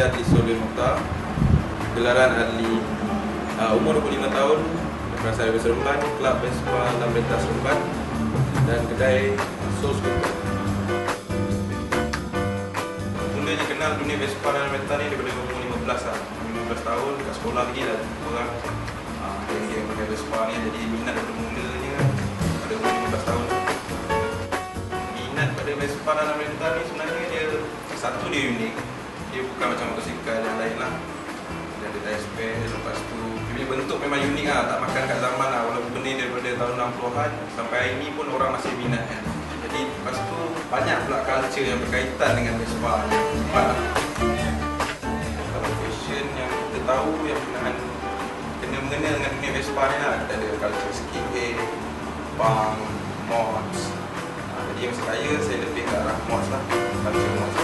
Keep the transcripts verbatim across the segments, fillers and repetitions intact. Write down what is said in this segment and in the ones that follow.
saya Adli Soleh Mokhtar, gelaran Adli, uh, umur dua puluh lima tahun, berasal dari Seremban, Kelab Vespa Lambretta Seremban, dan kedai Soul Scooter. Mulanya kenal dunia Vespa dan Lambretta ni daripada umur lima belas lah, lima belas tahun, kat sekolah lagi lah orang uh, geng-geng pakai Vespa ni, jadi minat daripada mulanya pada umur lima belas tahun. Minat pada Vespa dan Lambretta ni sebenarnya dia satu, dia unik. Dia bukan macam motosikal yang lain lah. Dia ada tyre spare, lepas tu dia punya bentuk memang unik lah, tak makan kat zaman lah. Walaupun benda daripada tahun enam puluhan sampai hari ni pun orang masih minat kan. Jadi lepas tu banyak pula culture yang berkaitan dengan Vespa ni. Cepat lah. Kalau fashion yang kita tahu yang berkenaan kena-mengena dengan dunia Vespa ni lah, kita ada culture skate, punk, mods. Ha, jadi yang saya, saya lebih ke arah mods lah, culture mods.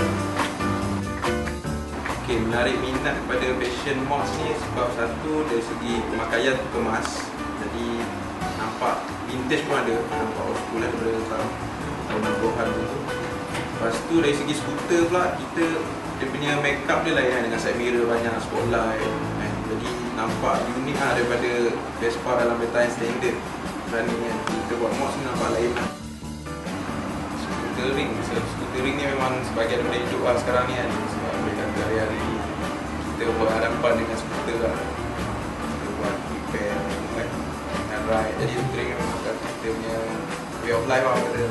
Okay, menarik minat kepada fashion mods ni sebab satu, dari segi pemakaian kemas, jadi nampak vintage pun ada, nampak old school lah daripada tahun enam puluhan tu. Lepas tu dari segi skuter pula, kita dia punya make up dia lain kan, dengan side mirror banyak, spotlight kan. Jadi nampak unik lah daripada Vespa dalam Lambretta yang standard. Berani kan, kita buat mods ni nampak lain lah. Scootering, scootering ni memang sebahagian daripada hidup lah sekarang ni kan. Sebab mereka hari-hari kita buat hadapan dengan skuter lah. Kita buat repair kan, dan ride. Jadi scootering memang bukan kita punya way of life lah kata.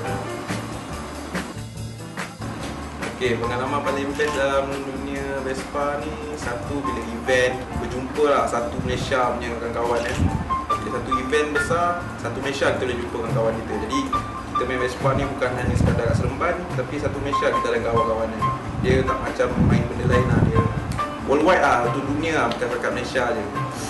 Okay, pengalaman paling best dalam dunia Vespa ni, satu bila event, berjumpa lah satu Malaysia punya kawan-kawan kan. Bila satu event besar, satu Malaysia kita boleh jumpa kawan-kawan kita. Jadi kita main Vespa ni bukan hanya sekadar kat Seremban, tapi satu Malaysia kita dan kawan-kawan ni. Dia tak macam main benda lain lah, dia worldwide lah, untuk dunia lah, bukan dekat Malaysia je.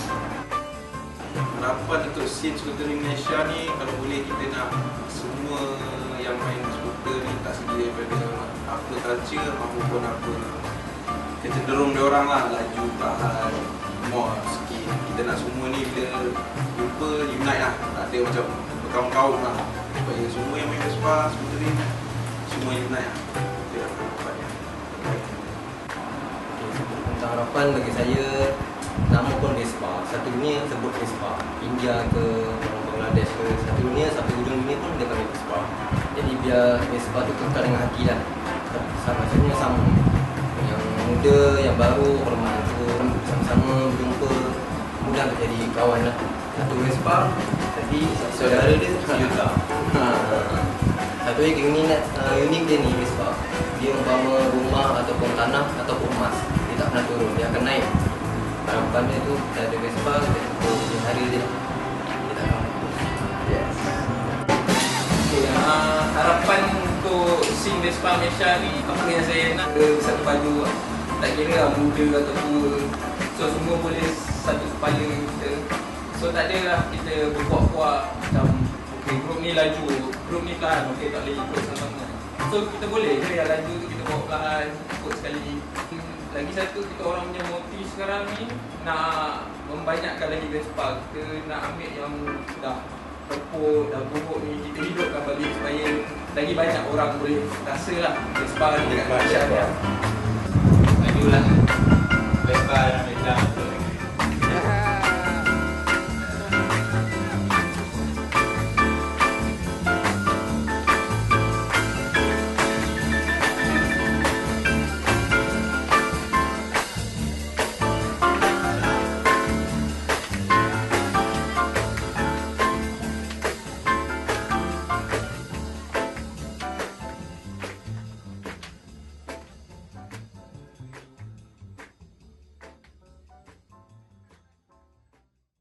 Harapan untuk scene skuter di Malaysia ni, kalau boleh kita nak semua yang main skuter ni tak segi daripada apa culture maupun apa kecenderung dia orang lah, laju, tahan, mod, sikit. Kita nak semua ni bila jumpa unite lah, tak ada macam berkaum-kaum lah. Supaya semua yang main Vespa, skuter ni semua unite lah. Itu yang harapannya. Untuk harapan bagi saya, nama pun Vespa, satu dunia sebut Vespa. India ke orang Bangladesh ke, satu dunia sampai hujung dunia pun dia pakai Vespa. Jadi biar Vespa tu kekal dengan hati lah. Sama-sama sama. Yang muda, yang baru, hormat pun sama-sama berjumpa, mudah untuk jadi kawan lah. Satu Vespa, jadi saudara dia sejuta. Satu lagi unik, uh, unik dia ni Vespa. Dia umpama rumah ataupun tanah ataupun emas, dia tak pernah turun, dia akan naik. Harapan dia tu, kita ada Vespa, kita jumpa di hari dia. Dia tak akan putus. Yes. Okay, uh, harapan untuk scene Vespa Malaysia ni, apa yang saya nak, ada satu padu lah. Tak kira lah muda atau tua, so semua boleh satu kepala kita. So tak ada lah kita berkuat-kuat macam okay, grup ni laju, grup ni pelan, okay, tak boleh ikut sama-sama. So kita boleh je yang laju tu kita bawa pelan, ikut sekali. Lagi satu, kita orang punya motif sekarang ni nak membanyakkan lagi Vespa. Kita nak ambil yang dah terpuk, dah buruk ni, kita hidupkan balik supaya lagi banyak orang boleh rasa lah Vespa ni dekat Malaysia ni. Majulah Vespa